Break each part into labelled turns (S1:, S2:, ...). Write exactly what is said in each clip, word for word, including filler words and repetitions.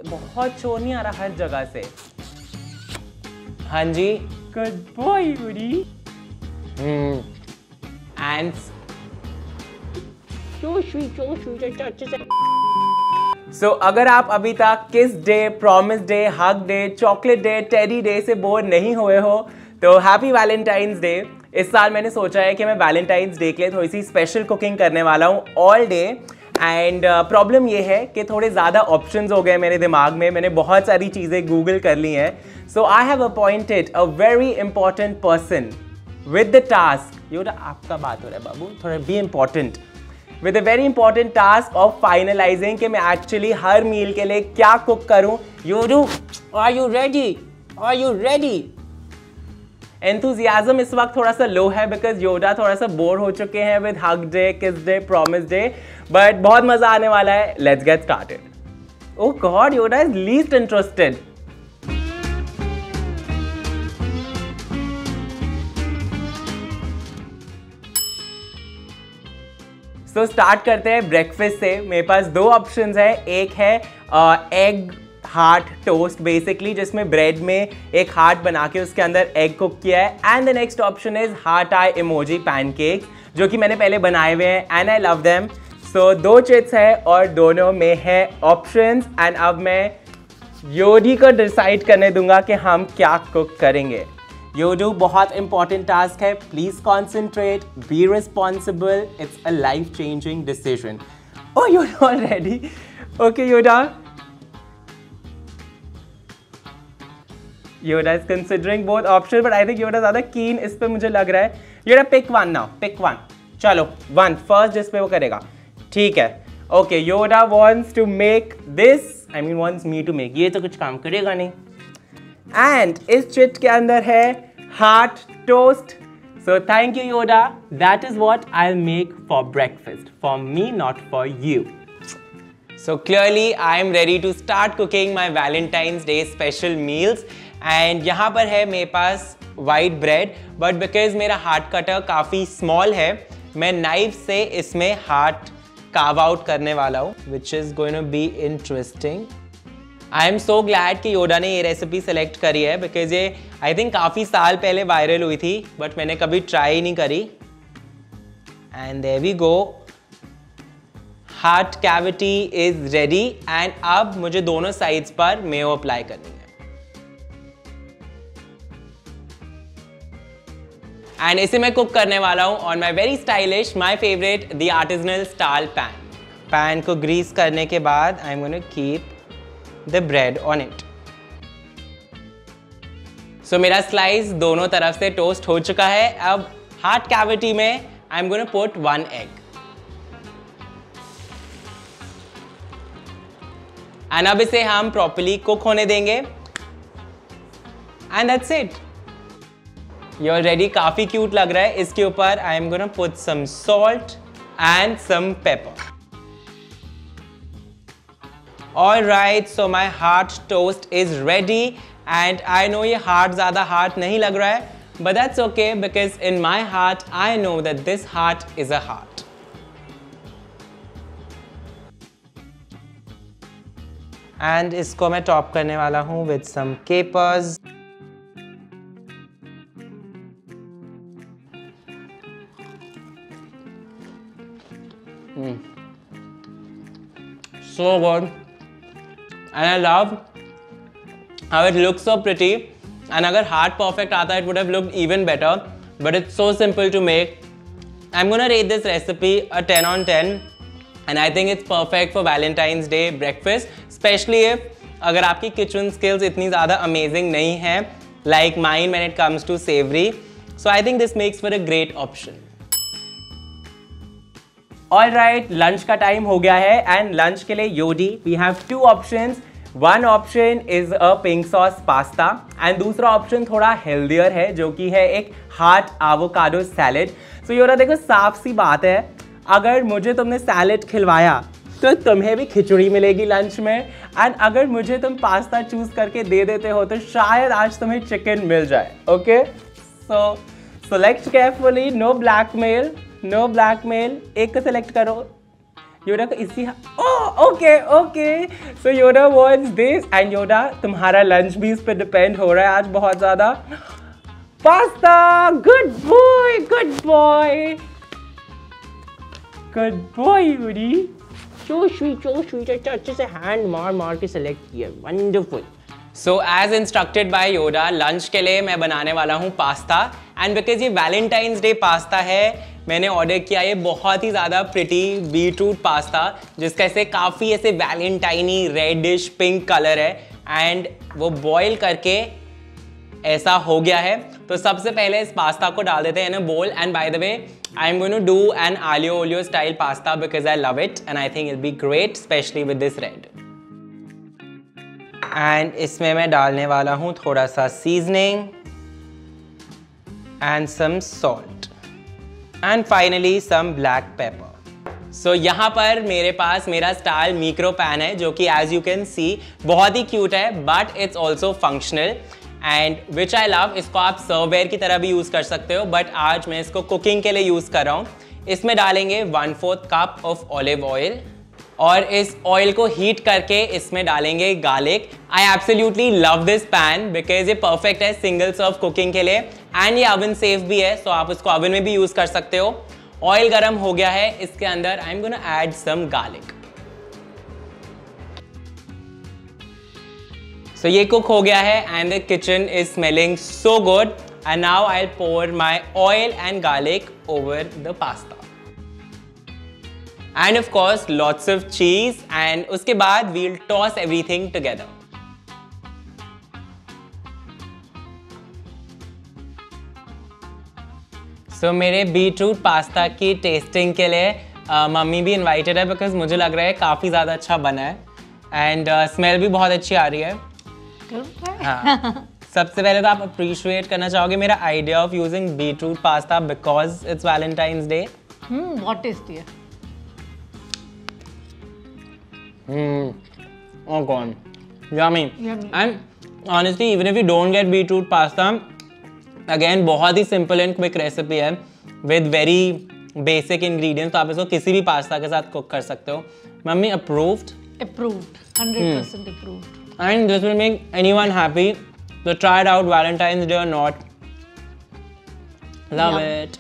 S1: बहुत शोर नहीं आ रहा हर जगह से। हाँ जी, गुड बॉय बुरी। हम्म एंड सो अगर आप अभी तक kiss day, promise day, hug day, chocolate day, teddy day से बोर नहीं हुए हो तो हैप्पी वैलेंटाइंस डे। इस साल मैंने सोचा है कि मैं वैलेंटाइंस डे के लिए थोड़ी सी स्पेशल कुकिंग करने वाला हूँ ऑल डे। एंड प्रॉब्लम ये है कि थोड़े ज़्यादा ऑप्शंस हो गए मेरे दिमाग में, मैंने बहुत सारी चीज़ें गूगल कर ली हैं। So I have appointed a very important person with the task. Yoda आपका बात हो रहा है बाबू, थोड़ा be important. With a very important task of finalising कि मैं एक्चुअली हर मील के लिए क्या कुक करूं। Yodu, are you ready? Are you ready? Enthusiasm इस वक्त थोड़ा सा लो है बिकॉज योडा थोड़ा सा बोर हो चुके हैं with hug day, kiss day, promise day, but बहुत मजा आने वाला है। Let's get started. Oh god, Yoda is least interested. So start करते हैं ब्रेकफास्ट से। मेरे पास दो ऑप्शंस है, एक है एग हार्ट टोस्ट बेसिकली, जिसमें ब्रेड में एक हार्ट बना के उसके अंदर एग कुक किया है। And the next option is heart eye emoji pancakes, जो कि मैंने पहले बनाए हुए हैं and I love them. So दो चिट्स है और दोनों में है ऑप्शंस। एंड अब मैं योडी को डिसाइड करने दूंगा कि हम क्या कुक करेंगे। योडू, बहुत इंपॉर्टेंट टास्क है, please concentrate, be responsible, it's a life changing decision. Oh you are not ready? Okay Yoda, Yoda is considering both option but I think Yoda ज्यादा कीन इस पे मुझे लग रहा है। Yoda pick one now, pick one. चलो one first जिस पे वो करेगा, ठीक है। Okay, Yoda wants to make this, I mean wants me to make, ये तो कुछ काम करेगा नहीं। एंड इस चिट के अंदर है heart toast. So thank you Yoda, that is what I will make for breakfast, for me not for you. So clearly I am ready to start cooking my Valentine's Day special meals and यहाँ पर है मेरे पास white bread, but because मेरा heart cutter काफ़ी small है, मैं knife से इसमें हार्ट carve out करने वाला हूँ, which is going to be interesting. I am so glad कि योडा ने ये रेसिपी सेलेक्ट करी है because ये I think काफ़ी साल पहले वायरल हुई थी but मैंने कभी ट्राई नहीं करी। And there we go. Heart cavity is ready and अब मुझे दोनों साइड्स पर मेयो अप्लाई करनी है। एंड इसे मैं कुक करने वाला हूं on my very stylish, my favourite, the artisanal style pan. Pan को ग्रीस करने के बाद I am gonna keep the bread on it. So मेरा स्लाइस दोनों तरफ से टोस्ट हो चुका है। अब हार्ट कैविटी में I am gonna put one egg. And अब इसे हम प्रॉपर्ली कुक होने देंगे एंड दैट्स इट। ये ऑलरेडी काफी क्यूट लग रहा है। इसके ऊपर I am gonna put some salt and some pepper. Alright, so my heart toast is ready and I know ये हार्ट ज्यादा हार्ट नहीं लग रहा है but that's okay because in my heart I know that this heart is a heart. And इसको मैं top करने वाला हूँ with some capers. So good and I love how it looks so pretty. And अगर heart perfect आता it would have looked even better but it's so simple to make. I am gonna rate this recipe a ten on ten and I think it's perfect for Valentine's Day breakfast, especially if अगर आपकी kitchen skills इतनी ज़्यादा amazing नहीं है like mine when it comes to savory, so I think this makes for a great option. All right, lunch का time हो गया है and lunch के लिए योडी we have two options. One option is a pink sauce pasta and दूसरा option थोड़ा healthier है जो कि है एक heart avocado salad. So Yoda देखो, साफ सी बात है, अगर मुझे तुमने सैलेड खिलवाया तो तुम्हें भी खिचड़ी मिलेगी लंच में, एंड अगर मुझे तुम पास्ता चूज करके दे देते हो तो शायद आज तुम्हें चिकन मिल जाए। Okay, so select carefully, no blackmail, no blackmail. एक को सेलेक्ट करो, योडा को इसी oh okay okay so Yoda wants this and Yoda तुम्हारा लंच भी इस पे डिपेंड हो रहा है आज बहुत ज्यादा। Pasta, good boy good boy good boy Yodi, so sweet so sweet, अच्छे से हैंड मार मार के सेलेक्ट किया, wonderful. So as instructed by Yoda, lunch के लिए मैं बनाने वाला हूँ पास्ता एंड बिकॉज ये वैलेंटाइंस डे पास्ता है, मैंने ऑर्डर किया ये बहुत ही ज़्यादा प्रिटी बीटरूट पास्ता जिसका ऐसे काफ़ी ऐसे वैलेंटाइनी रेडिश पिंक कलर है एंड वो बॉईल करके ऐसा हो गया है। तो सबसे पहले इस पास्ता को डाल देते हैं in a bowl and by the way I am going to do an aglio olio style pasta because I love it and I think it be great specially with this red. And इसमें मैं डालने वाला हूँ थोड़ा सा seasoning and some salt and finally some black pepper. So यहाँ पर मेरे पास मेरा स्टाइल मिक्रो पैन है जो कि एज यू कैन सी बहुत ही क्यूट है but it's also functional and which I love. इसको आप सर्ववेयर की तरह भी यूज़ कर सकते हो बट आज मैं इसको कुकिंग के लिए यूज़ कर रहा हूँ। इसमें डालेंगे one fourth cup of olive oil और इस ऑयल को हीट करके इसमें डालेंगे garlic. I absolutely love this pan because ये परफेक्ट है सिंगल सर्व कुकिंग के लिए एंड ये ओवन सेफ भी है, सो आप इसको ओवन में भी यूज कर सकते हो। ऑयल गरम हो गया है, इसके अंदर I am gonna add some garlic. So ये कुक हो गया है and the kitchen is smelling so good and now I will pour my oil and garlic over the pasta and of course lots of cheese and उसके बाद we'll toss everything together. So मेरे beetroot pasta की tasting के लिए uh, मम्मी भी invited है because मुझे लग रहा है काफ़ी ज़्यादा अच्छा बना है एंड स्मेल uh, भी बहुत अच्छी आ रही है। हाँ सबसे पहले तो आप अप्रिशिएट करना चाहोगे मेरा idea of using beetroot pasta because it's Valentine's day.
S2: Hmm बहुत टेस्टी है।
S1: Hmm. Oh god, yummy. Yummy. And honestly, even if you don't get beetroot pasta, again बहुत ही simple and quick recipe है with very basic ingredients. तो आप इसको किसी भी pasta के साथ कुक कर सकते हो। मम्मी approved.
S2: Approved. hundred percent hmm. approved.
S1: And this will make anyone happy. So try it out, Valentine's Day or not. Love Yum. it.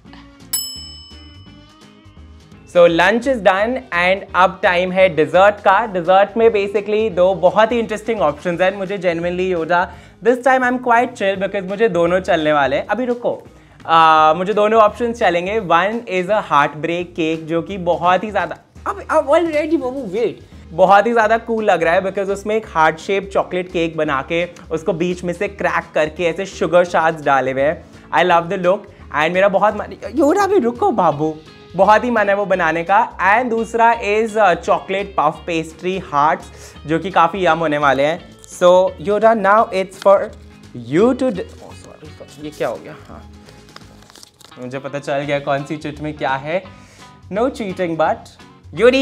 S1: So lunch is done and अब टाइम है dessert का। Dessert में basically दो बहुत ही interesting options हैं। मुझे genuinely Yoda this time I am quite chill because मुझे दोनों चलने वाले हैं। अभी रुको, uh, मुझे दोनों ऑप्शन चलेंगे। One is a heart break cake जो कि बहुत ही ज़्यादा अब अब ऑलरेडी बाबू वेट बहुत ही ज़्यादा कूल लग रहा है बिकॉज उसमें एक हार्ट शेप चॉकलेट केक बना के उसको बीच में से क्रैक करके ऐसे शुगर शार्ड्स डाले हुए हैं। I love the look and मेरा बहुत मन योडा भी रुको बाबू बहुत ही मन है वो बनाने का। एंड दूसरा is chocolate puff pastry hearts जो कि काफ़ी यम होने वाले हैं। So Yoda now it's for you to sorry ये क्या हो गया। हाँ मुझे पता चल गया कौन सी चिट में क्या है। नो चीटिंग बट योरी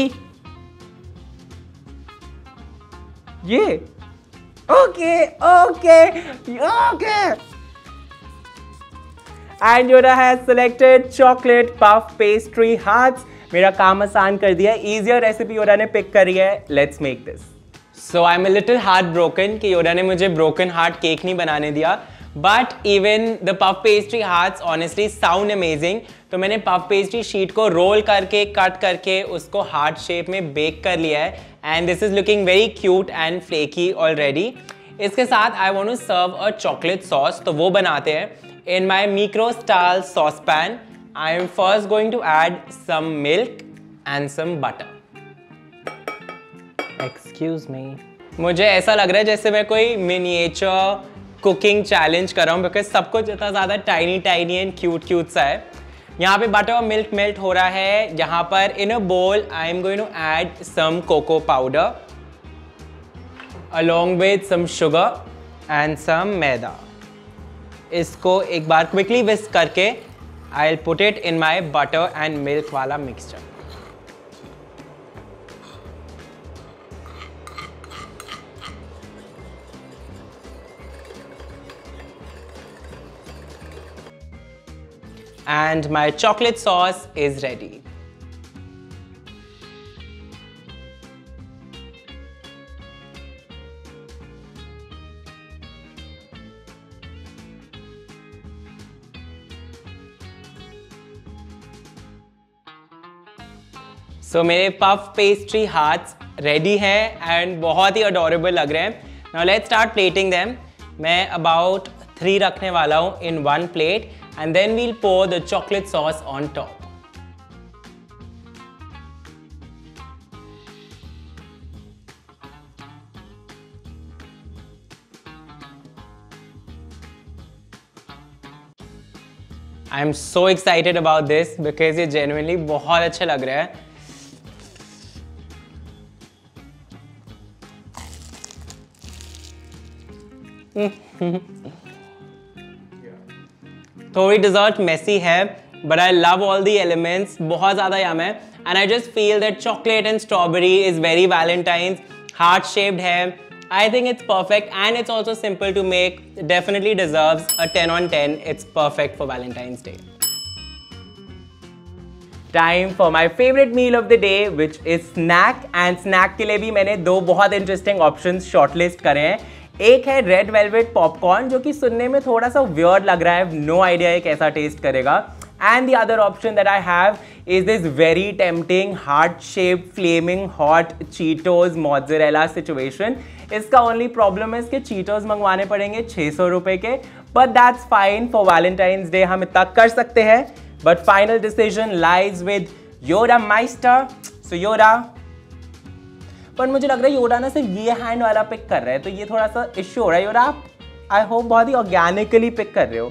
S1: ये okay okay okay and Yoda has selected chocolate puff pastry hearts. मेरा काम आसान कर दिया, इजियर रेसिपी योडा ने पिक करी है। Let's make this. So I am a little heart broken कि योडा ने मुझे ब्रोकन हार्ट केक नहीं बनाने दिया but even the puff pastry hearts honestly sound amazing. तो मैंने पफ पेस्ट्री शीट को रोल करके कट करके उसको हार्ट शेप में बेक कर लिया है and this is looking very cute and flaky already. इसके साथ I want to serve a chocolate sauce, तो वो बनाते हैं। In my micro style saucepan, I am first going to add some milk and some butter. Excuse me. मुझे ऐसा लग रहा है जैसे मैं कोई मिनिएचर कुकिंग चैलेंज कर रहा हूँ बिकॉज सब कुछ इतना ज़्यादा tiny tiny and cute cute सा है। यहाँ पे बटर और मिल्क मेल्ट हो रहा है। यहाँ पर in a bowl I am going to add some cocoa powder along with some sugar and some maida. इसको एक बार क्विकली विस्क करके I will put it in my butter and milk वाला mixture. And my chocolate sauce is ready. So so, मेरे puff pastry hearts ready है and बहुत ही adorable लग रहे हैं. Now let's start plating them. मैं अबाउट थ्री रखने वाला हूँ in one plate and then we'll pour the chocolate sauce on top. I am so excited about this because ये जेन्युइनली बहुत अच्छा लग रहा है. थोड़ी डिजर्ट मेसी है but I love all the elements. बहुत ज़्यादा यम है and I just feel that chocolate and strawberry is very Valentine's. Heart shaped है. I think it's perfect and it's also simple to make. Definitely deserves a ten on ten. It's perfect for Valentine's Day. Time for my favorite meal of the day, which is snack. And snack के लिए भी मैंने दो बहुत interesting options shortlist करे हैं. एक है रेड वेलवेट पॉपकॉर्न जो कि सुनने में थोड़ा सा वियर्ड लग रहा है. नो आइडिया ये कैसा टेस्ट करेगा. And the other option that I have is this very tempting heart-shaped flaming hot Cheetos mozzarella situation. इसका only problem है इसके Cheetos मंगवाने पड़ेंगे छह सौ रुपए के. But that's fine for Valentine's Day. हम इतना कर सकते हैं. But final decision lies with Yoda Meister. So Yoda. पर मुझे लग रहा है योडा ना सिर्फ ये हैंड वाला पिक कर रहा है तो ये थोड़ा सा इश्यू हो रहा है. योडा आप आई होप बहुत ही ऑर्गेनिकली पिक कर रहे हो.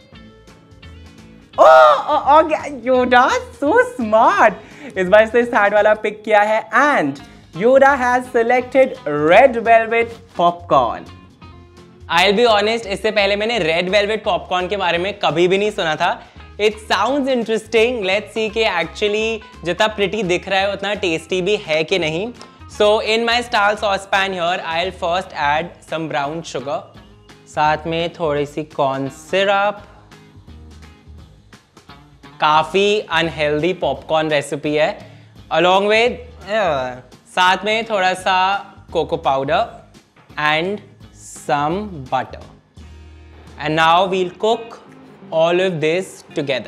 S1: Oh, Yoda, so smart. इस बार इसने हैंड वाला पिक किया है and Yoda has selected red velvet popcorn. I'll be honest, इससे पहले मैंने red velvet popcorn के बारे में कभी भी नहीं सुना था. It sounds interesting. Let's see कि actually जितना pretty दिख रहा है उतना tasty भी है कि नहीं. So in my style saucepan here, I'll first add some brown sugar. साथ में थोड़ी सी corn syrup. काफ़ी अनहेल्दी पॉपकॉर्न रेसिपी है. अलॉन्ग विद साथ में थोड़ा सा cocoa powder and some butter. And now we'll cook all of this together.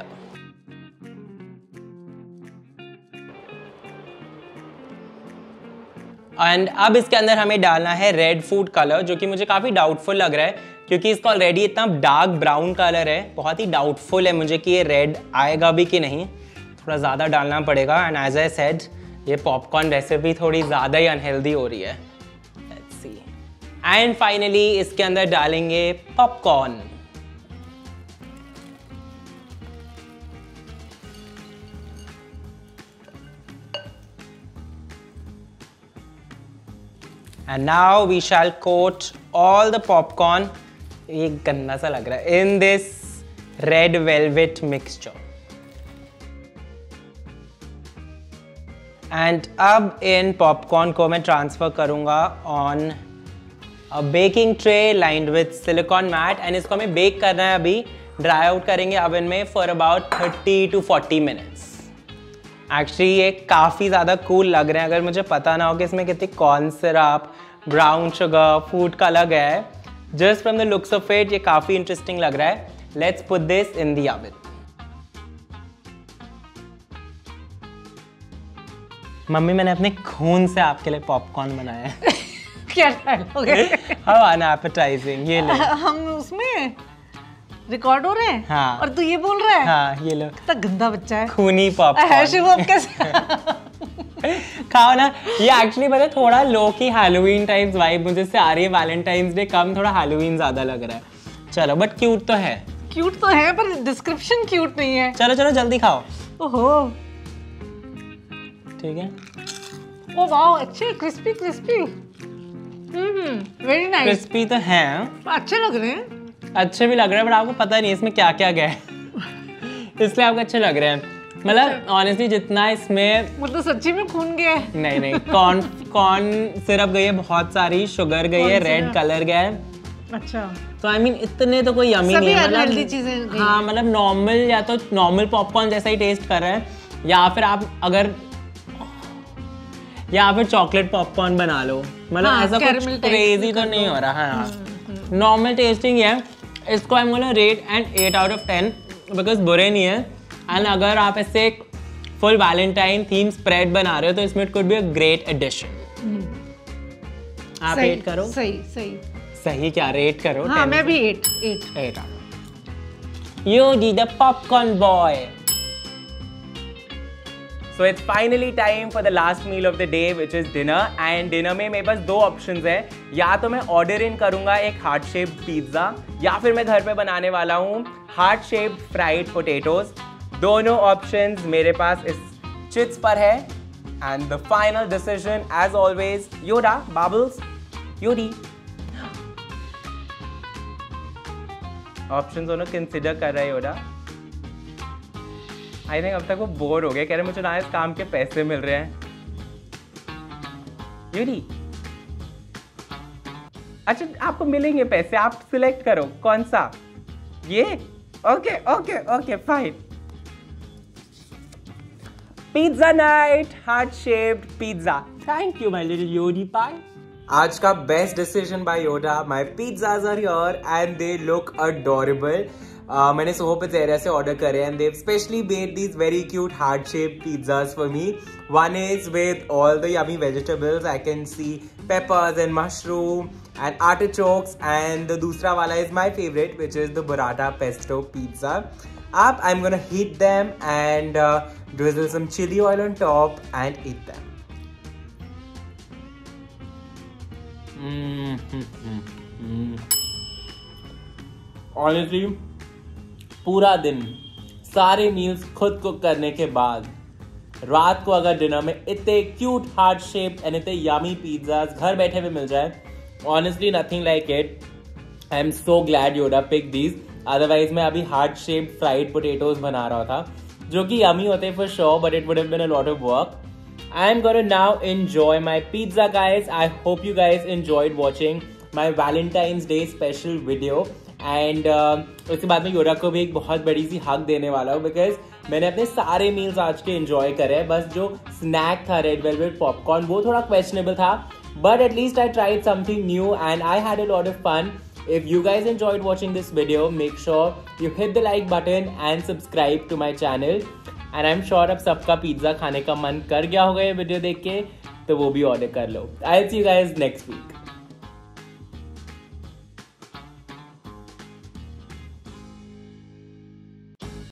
S1: And अब इसके अंदर हमें डालना है रेड फूड कलर जो कि मुझे काफ़ी डाउटफुल लग रहा है क्योंकि इसका ऑलरेडी इतना डार्क ब्राउन कलर है. बहुत ही डाउटफुल है मुझे कि ये रेड आएगा भी कि नहीं. थोड़ा ज़्यादा डालना पड़ेगा. एंड एज आई सेड ये पॉपकॉर्न रेसिपी थोड़ी ज़्यादा ही अनहेल्दी हो रही है. Let's see. एंड फाइनली इसके अंदर डालेंगे popcorn. And now we shall coat all the popcorn. ये गंदा सा लग रहा है. In this red velvet mixture. And अब इन पॉपकॉर्न को मैं ट्रांसफर करूंगा on a baking tray lined with silicone mat. And इसको हमें बेक करना है. अभी ड्राई आउट करेंगे ओवन में for about thirty to forty minutes. Actually ये काफ़ी ज़्यादा कूल लग रहे हैं. अगर मुझे पता ना हो कि इसमें कितनी corn syrup, brown sugar, food colour गया है. Just from the looks of it, ये काफ़ी इंटरेस्टिंग लग रहा है. Let's put this in the oven. Mummy मैंने अपने खून से आपके लिए पॉपकॉर्न बनाया है.
S2: क्या डायलॉग है?
S1: How unappetizing. ये ले.
S2: हम उसमें रिकॉर्ड हो रहे हैं.
S1: हाँ.
S2: और तू ये बोल रहा है.
S1: हाँ ये लो.
S2: कितना गंदा बच्चा है.
S1: खूनी पॉपकॉर्न.
S2: है शिवम कैसे?
S1: खाओ ना. ये एक्चुअली पता है थोड़ा लो की हैलोवीन टाइप्स वाइब मुझे से आ रही है. वैलेंटाइंस डे कम थोड़ा हैलोवीन ज्यादा लग रहा है. चलो बट क्यूट तो है.
S2: क्यूट तो है पर डिस्क्रिप्शन क्यूट नहीं है.
S1: चलो चलो जल्दी खाओ.
S2: ओहो
S1: ठीक है.
S2: ओ वाओ अच्छे crispy crispy. Hmm very nice.
S1: Crispy तो है.
S2: अच्छे लग रहे हैं.
S1: अच्छे भी लग रहे हैं बट आपको पता नहीं इसमें क्या क्या गया है. इसलिए आपको अच्छे लग रहे हैं. मतलब ऑनेस्टली जितना इसमें
S2: मतलब सच्ची में खून गया है.
S1: नहीं नहीं कॉर्न कॉर्न सिरप गई है बहुत सारी. शुगर गई है. रेड कलर गया है.
S2: अच्छा
S1: तो आई मीन इतने तो कोई यमी नहीं है.
S2: मतलब चीजें
S1: हाँ मतलब नॉर्मल या तो नॉर्मल पॉपकॉर्न जैसा ही टेस्ट कर रहे हैं या फिर आप अगर या फिर चॉकलेट पॉपकॉर्न बना लो. मतलब हाँ, ऐसा कुछ क्रेजी तो नहीं हो रहा है. नॉर्मल टेस्टिंग है. इसको I am gonna rate and eight out of ten because बुरे नहीं है. एंड अगर आप ऐसे फुल वैलेंटाइन थीम स्प्रेड बना रहे हो तो इसमें it could be a great addition. आप रेट करो।
S2: सही सही
S1: सही क्या रेट करो?
S2: हाँ मैं भी eight eight
S1: eight Yodi the popcorn boy. So it's finally time for the last meal of the day, which is dinner. And dinner में मेरे पास दो options है, या तो मैं order in करूँगा एक heart shaped pizza, या फिर मैं घर पे बनाने वाला हूँ heart shaped fried potatoes. दोनों options मेरे पास इस चिट्स पर है. And the final decision, as always, Yoda, Bubbles, Yodi. Option दोनों कंसिडर कर रहे हो ना? आई थिंक अब तक वो बोर हो गए, कह रहे मुझे ना इस काम के पैसे मिल रहे हैं। यूरी, अच्छा आपको मिलेंगे पैसे, आप सिलेक्ट करो कौन सा। ये okay okay okay fine. Pizza night, heart shaped pizza. Thank you my little Yodi pie. आज का best decision by Yoda. My pizzas are here and they look adorable. मैंने सोहो पिज़्ज़ेरिया से ऑर्डर करे and they specially made these very cute heart shaped pizzas for me. One is with all the yummy vegetables, I can see peppers and mushroom and artichokes, and दूसरा वाला is my favourite which is the burrata pesto pizza. Up, I'm gonna heat them and uh, drizzle some chili oil on top and eat them. Honestly, पूरा दिन सारे meals खुद cook करने के बाद रात को अगर डिनर में इतने क्यूट हार्ट शेप्ड एंड इतने यमी पिज़्ज़ास घर बैठे हुए मिल जाए, honestly nothing like it. I am so glad Yoda pick these, otherwise मैं अभी हार्ट शेप्ड फ्राइड पोटैटोज बना रहा था जो कि यमी होते for sure, but it would have been a lot of work. I am gonna now enjoy my pizza, guys. I hope you guys enjoyed watching my Valentine's Day special video. And uh, उसके बाद में योडा को भी एक बहुत बड़ी सी हक देने वाला हूँ, बिकॉज मैंने अपने सारे मील्स आज के एंजॉय करे हैं। बस जो स्नैक था रेड वेलवेट पॉपकॉर्न वो थोड़ा क्वेश्चनेबल था, but at least I tried something new and I had a lot of fun. If you guys enjoyed watching this video, make sure you hit the like button and subscribe to my channel. And I'm sure अब सबका pizza खाने का मन कर गया होगा ये video देख के, तो वो भी ऑर्डर कर लो. I'll see you guys next week.